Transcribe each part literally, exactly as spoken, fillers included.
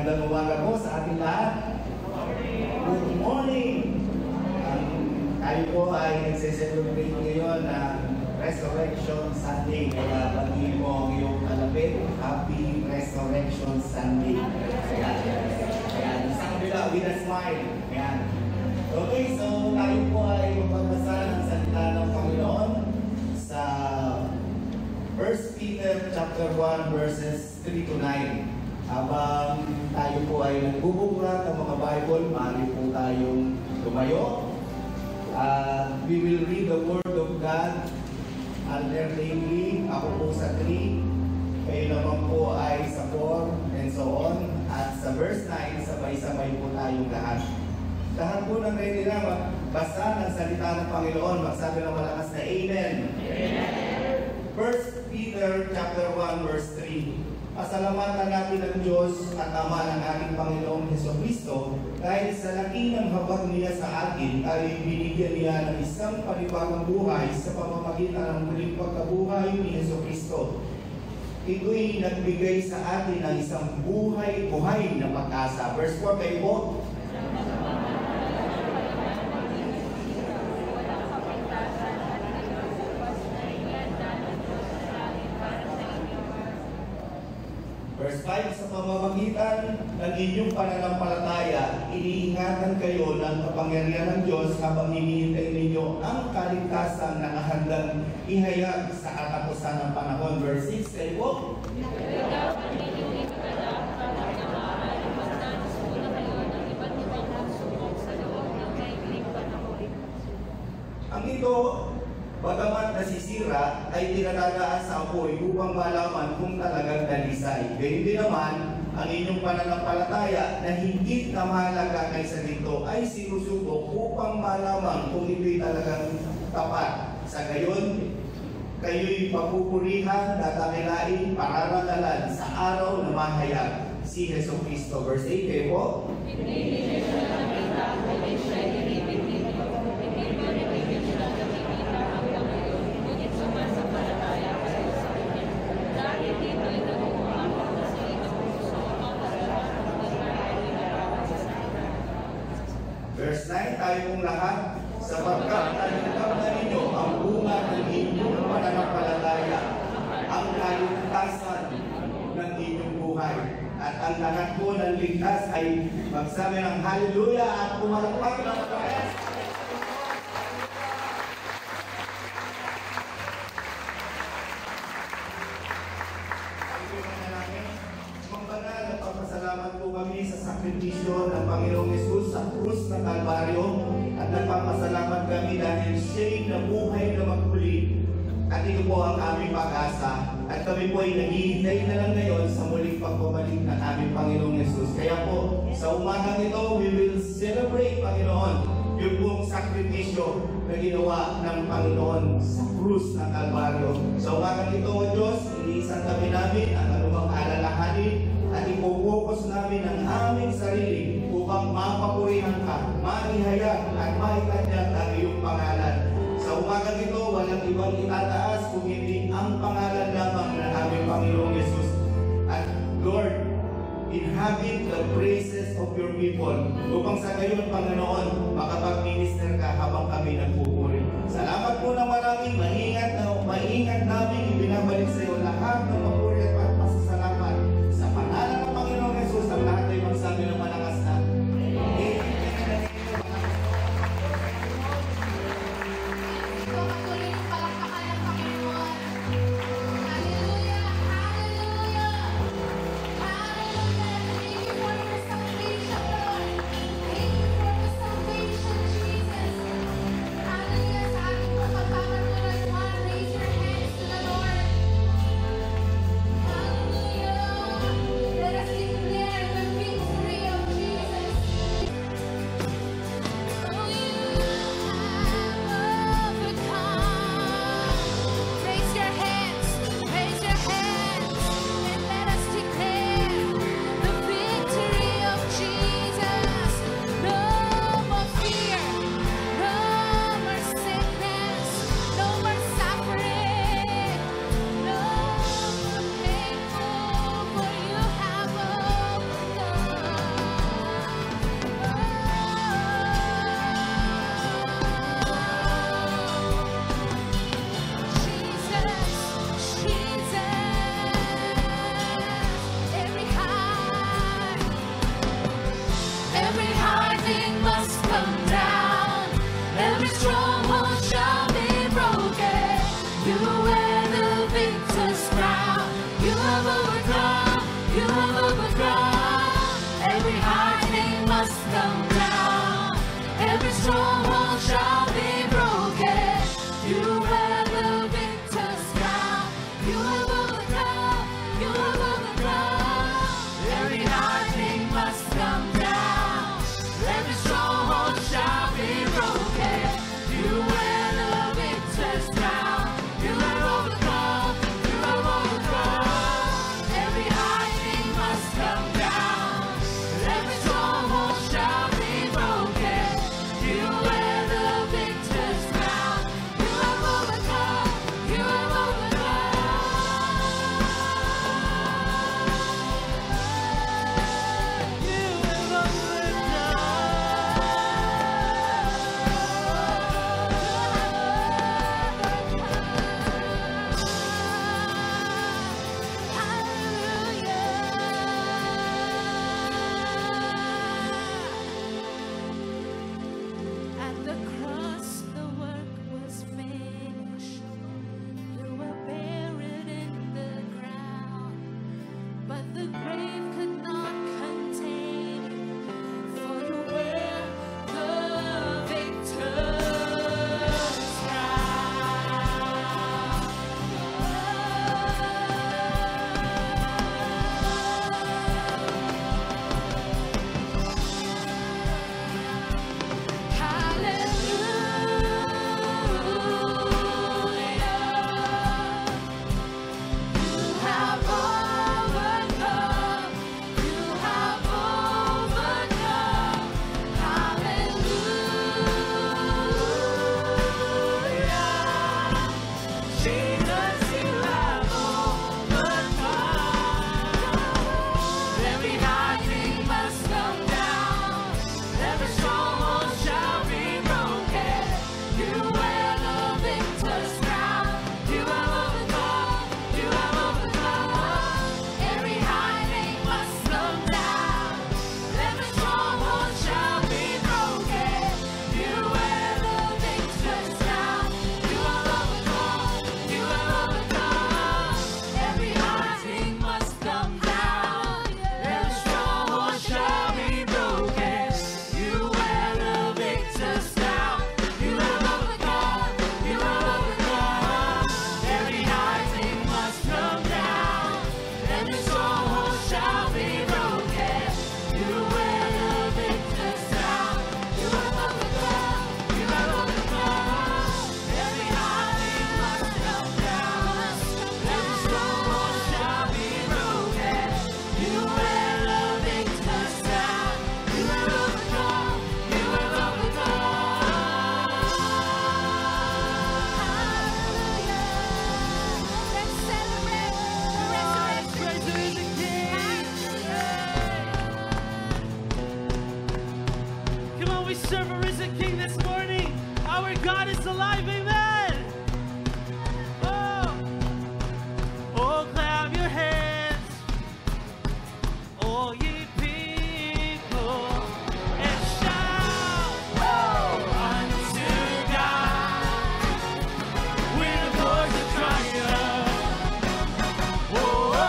Magandang umaga po sa ating lahat. Good morning! Um, tayo po ay nagsiselebrate ngayon ng Resurrection Sunday. Kaya pagiging mo ang iyong kalapit, Happy Resurrection Sunday. Ayan. Ayan. Sa kabila, with a smile. Ayan. Okay, so tayo po ay magbasa ng salita ng Panginoon sa First Peter chapter one verses three to nine. Habang tayo po ay nagbubuklat ng mga Bible, maaari po tayong tumayo. Uh, we will read the Word of God alternately. Ako po sa three, kayo naman po ay sa four, and so on. At sa verse nine, sabay-sabay po tayong lahat. Lahat po ng ready na magbasa ng salita ng Panginoon, magsabi ng malakas na Amen. Amen. First Peter chapter one verse three. Pasalamatan natin ang Diyos at Ama ng ating Panginoong Jesucristo dahil sa laki ng habag niya sa atin ay binigyan niya ng isang panibagong buhay sa pamamagitan ng muling pagkabuhay ni Jesucristo. Ito'y nagbigay sa atin ng isang buhay-buhay na pag-asa. Verse four kayo po. Verse five, sa pamamagitan ng inyong pananampalataya, iniingatan kayo ng kapangyarihan ng Diyos habang hinihintay ninyo ang kaligtasan na nakahandang ihayag sa katapusan ng panahon. Verse six, kayo po. Ang ito, bagamat nasisira, ay dinadadaan sa apoy upang malaman kung talagang dalisay. Gayun din naman, ang inyong pananampalataya na higit na mahalaga kaysa dito ay sinusubok upang malaman kung ito'y talagang tapat. Sa gayon, kayo'y papupurihan, dadakilain, pararangalan sa araw na mahayag si Jesucristo. Verse eight, kayo po. Verse nine, tayo pong lahat, sapagkat tanggap na ninyo ang bunga ng inyong pananampalataya, ang kaligtasan ng inyong buhay. At ang lahat po ng ligtas ay magsabi ng hallelujah at pumalakpak ng Panginoon. Salamat po kami sa sakripisyo ng Panginoong Hesus sa krus ng Kalbaryo at nagpapasalamat kami dahil siya'y nabuhay na magmuli at ito po ang aming pag-asa at kami po ay naghihintay na lang ngayon sa muling pagbabalik ng aming Panginoong Hesus. Kaya po sa umagang ito we will celebrate, Panginoon, yung buong sakripisyo na ginawa ng Panginoon sa krus ng Kalbaryo. Sa umagang ito, O Diyos, iniisang kami namin ang anumang alalahanin at ipopokos namin ang aming sarili upang mapapurihan ka, maihayag at maitanyag ang iyong pangalan. Sa umagang ito, walang ibang itataas kung hindi ang pangalan lamang ng aming Panginoong Yesus. At Lord, inhabit the praises of your people upang sa gayon, Panginoon, makapag-minister ka habang kami nagpupuri. Salamat po na maraming maingat na maingat namin ibinabalik sa iyo lahat ng papuri at pasasalamat. Sa pangalan ng Panginoong Yesus, ang lahat ay magsabi ng malakas na Amen. have overcome. Every high thing must come down. Every stronghold shall be broken. You wear the victor's crown. You have overcome. You have overcome. Every high thing must come down. Every stronghold shall be broken. You wear the victor's crown. You have overcome. You have overcome. Every high thing must come down. Every stronghold shall be broken. You wear the victor's crown. You have overcome. You have overcome. You have At the cross, the work was finished. You were buried in the ground, but the grave could not contain you, for you wear the victor's serve a risen King this morning. Our God is alive, amen. Oh, oh, clap your hands, all ye people, and shout unto God with a voice of triumph. Oh, oh,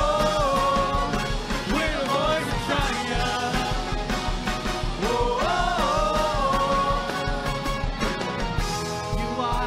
oh, with a voice of triumph. Oh, oh, oh, you are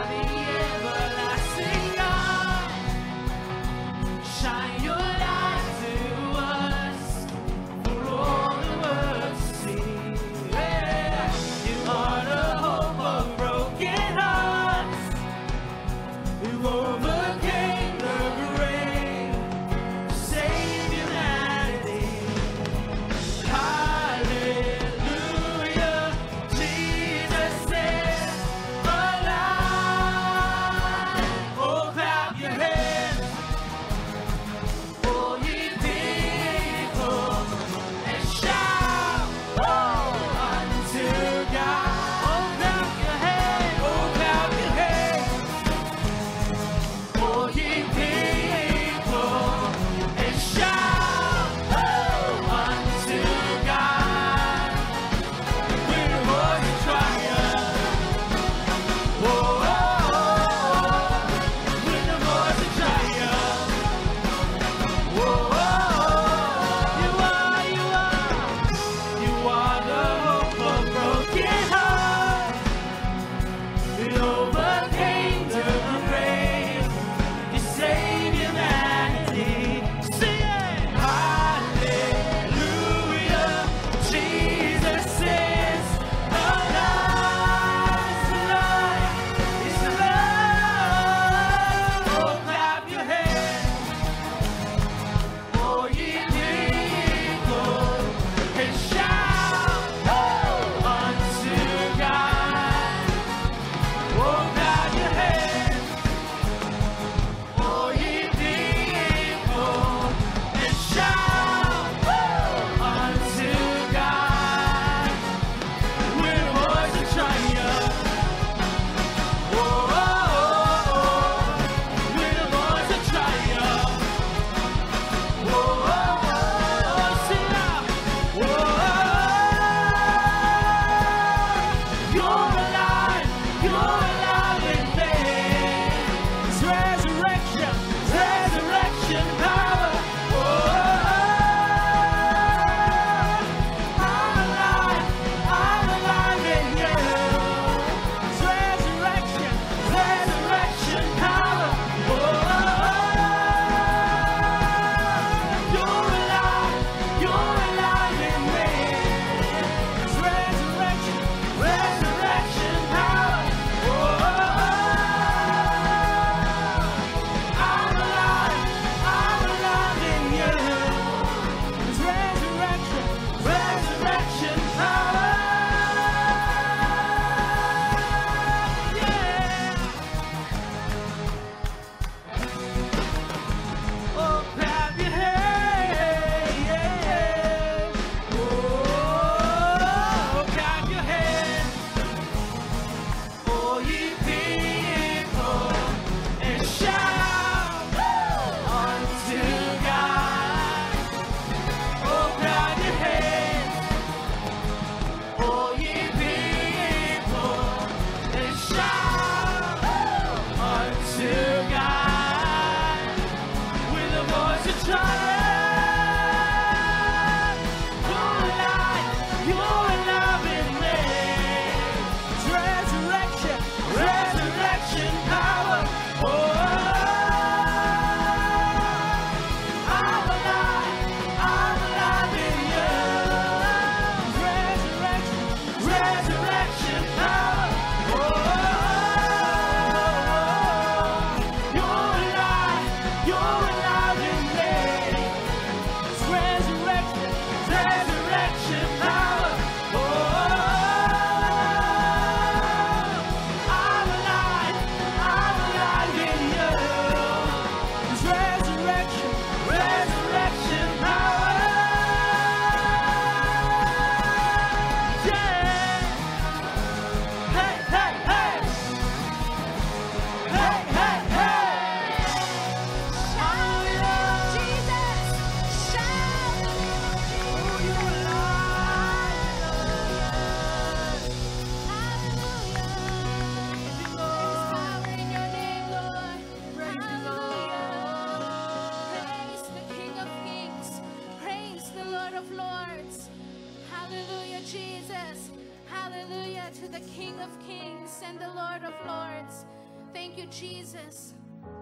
Lord of Lords. Hallelujah, Jesus. Hallelujah to the King of Kings and the Lord of Lords. Thank you, Jesus.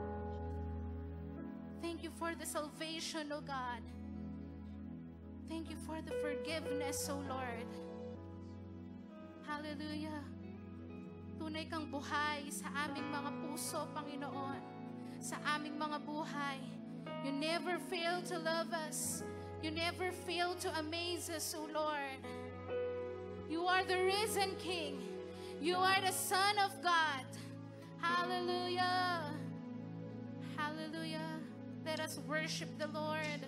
Thank you for the salvation, O God. Thank you for the forgiveness, O Lord. Hallelujah. Tunay kang buhay sa aming mga puso, Panginoon. Sa aming mga buhay. You never fail to love us. You never fail to amaze us, O Lord. You are the risen King. You are the Son of God. Hallelujah. Hallelujah. Let us worship the Lord.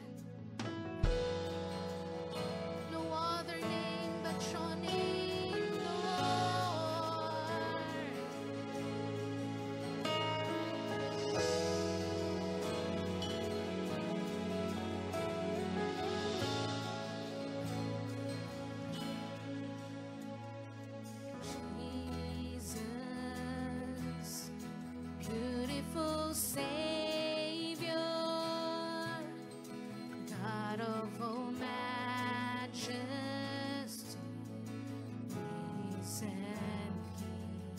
No other name but your name, Lord. Jesus, beautiful Savior, God of all majesty, risen King,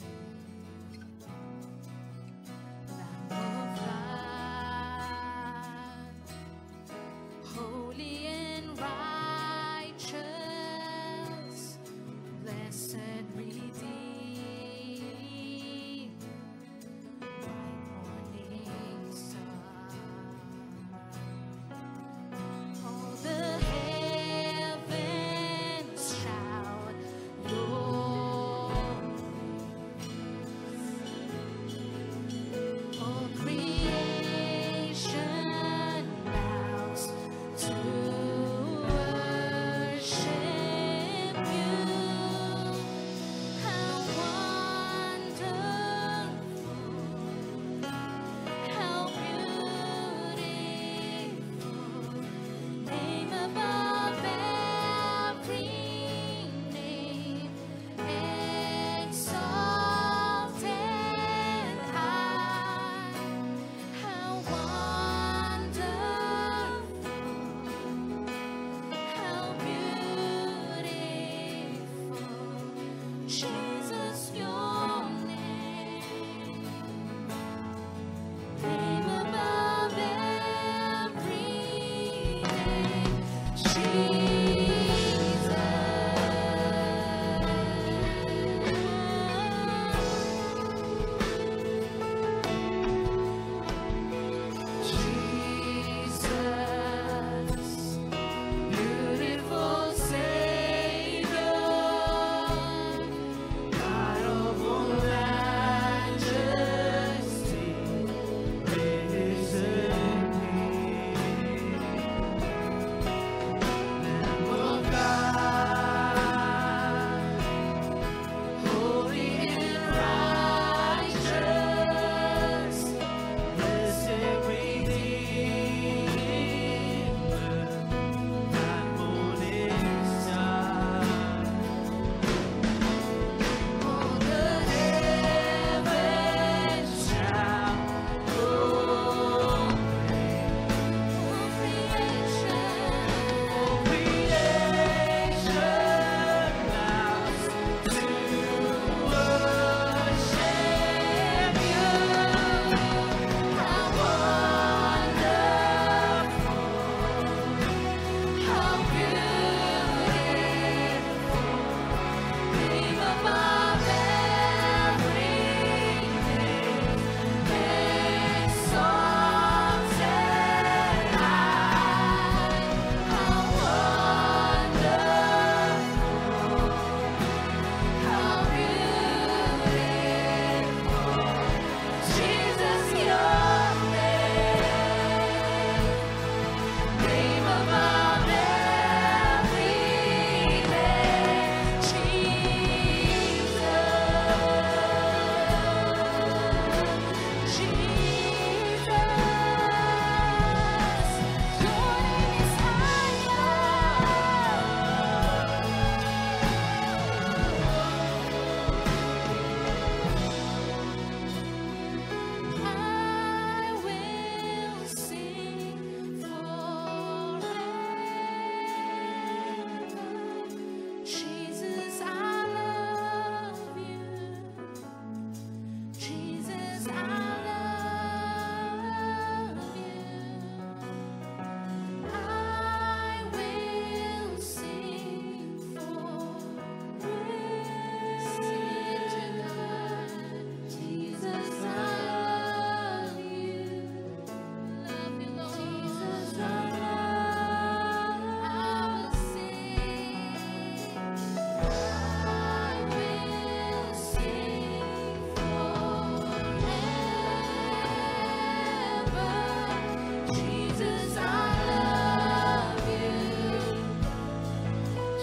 Lamb of God, holy and righteous, blessed Redeemer, bright morning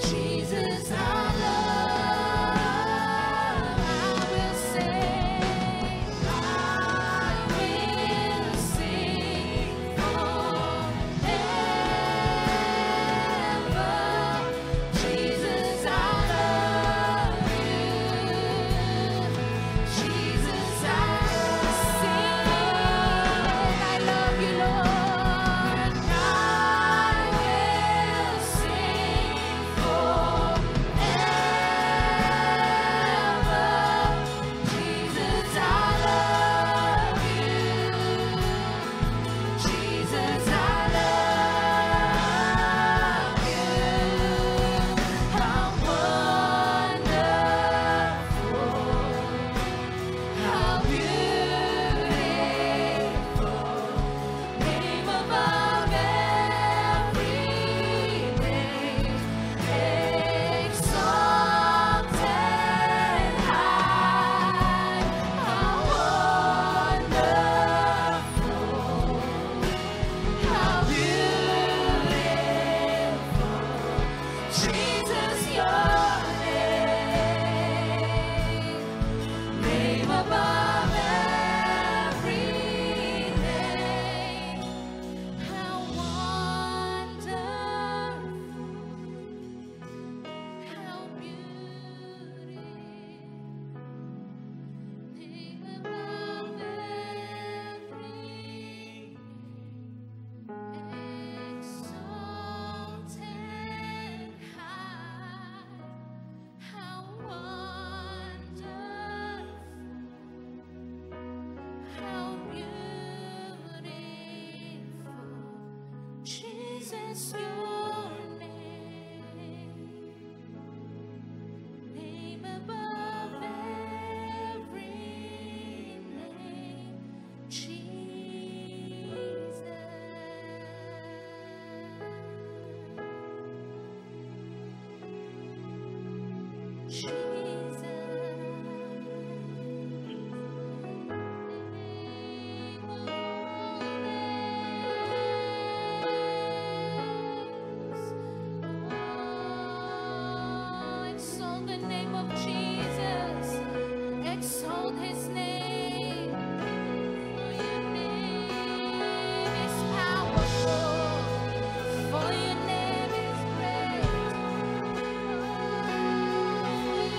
Jesus, I love. I will sing, I will sing forever. Jesus, I love you. Jesus, I sing. I love you, Lord. I will sing forever. Jesus, I love you. Jesus, I love you. How wonderful, how beautiful, name above every name, exalted high. How wonderful, how beautiful, Jesus, your name, name above every name. How wonderful, how beautiful, name above every name, exalted high. How wonderful, how beautiful, Jesus, your name, name above every name, Jesus. Exalt the name of Jesus. Exalt his name. For your name is powerful. For your name is great. For your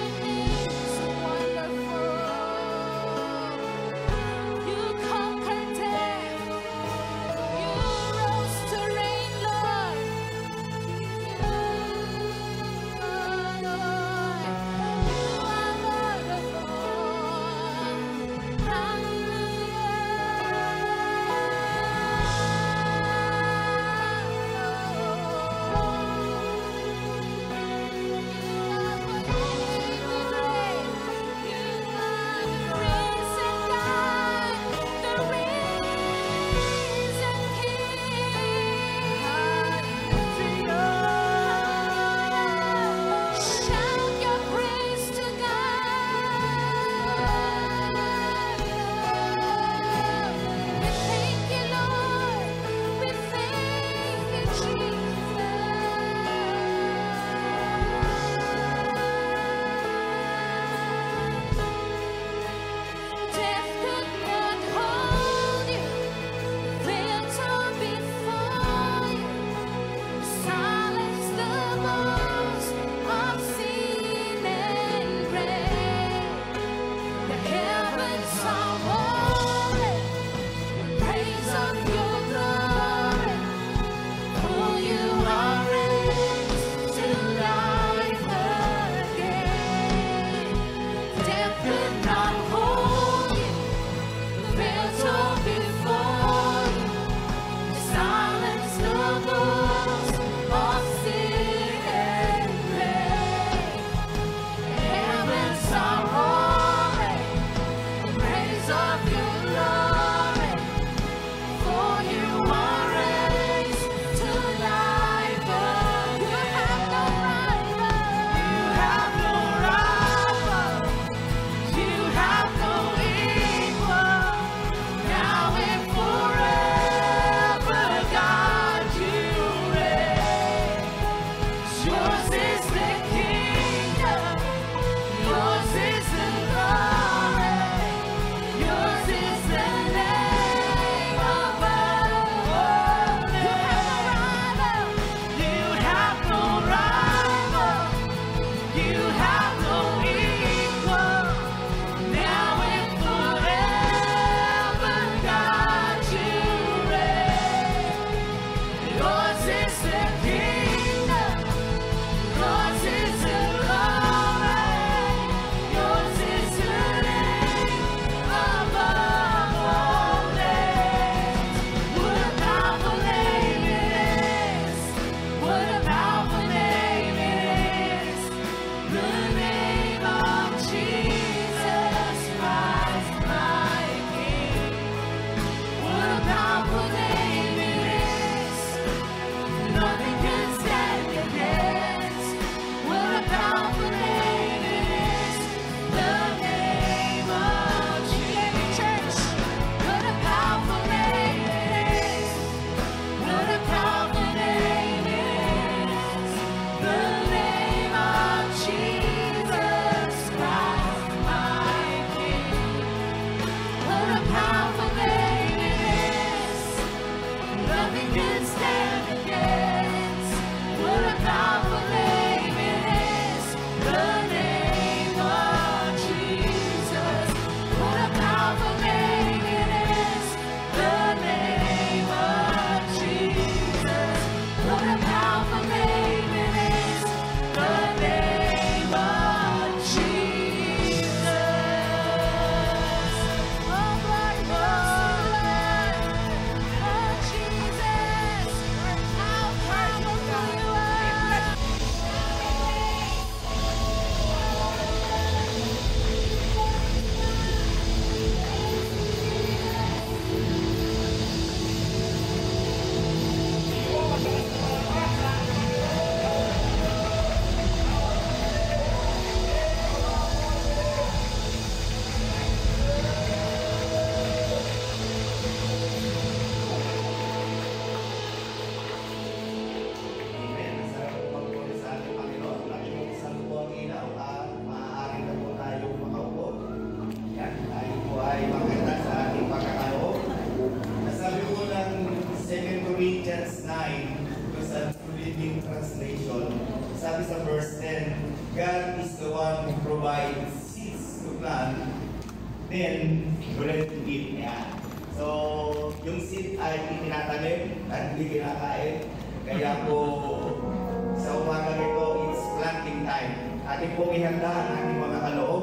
sa verse ten, God is the one who provides seeds to plant, then bread to eat. Yan. So, yung seed ay itinatanim at hindi kinakain. Kaya po, sa umaga ito, it's planting time. Ating pong ihanda ang ating mga kaloob.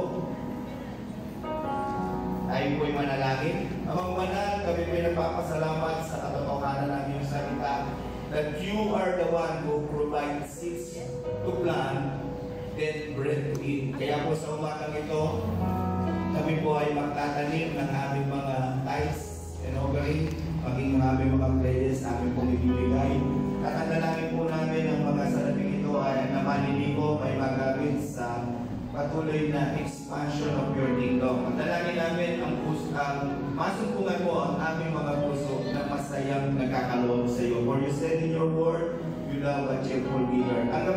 Tayo po'y manalangin. Amang banal, kami po'y nagpapasalamat sa katotohanan ng iyong salita that you are the one who provides seeds to plant, then bread to eat. Kaya po sa umagang ito, kami po ay magtatanim ng aming mga tithes and offering, maging ng aming mga pledges na aming pong ibibigay. At ang dalangin po namin ang mga salabing ito ay na maniligo may magamit sa patuloy na expansion of your kingdom. Ang dalangin namin ang puso, ang masumpungan mo ang aming mga puso na masayang nagkakaloob sa iyo. For you said in your word, you love a cheerful giver. Ang